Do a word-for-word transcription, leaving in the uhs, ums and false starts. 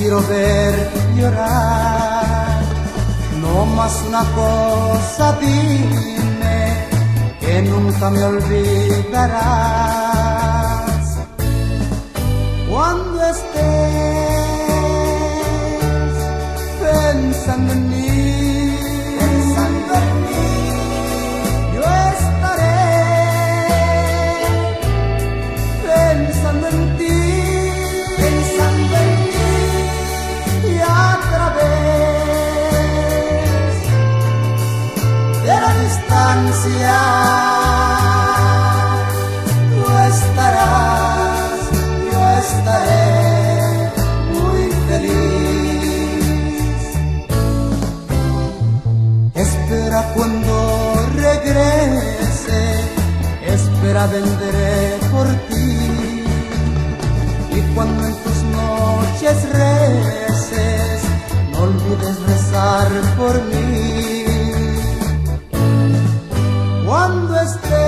quiero ver llorar. No más una cosa dime, que nunca me olvidarás. Cuando estés pensando en mí, pensando en mí, yo estaré pensando en ti, pensando en ti, y a través de la distancia tú estarás, yo estaré muy feliz. Espera cuando regrese, espera vendré por ti. Y cuando en tus noches reces, no olvides rezar por mí. Cuando estés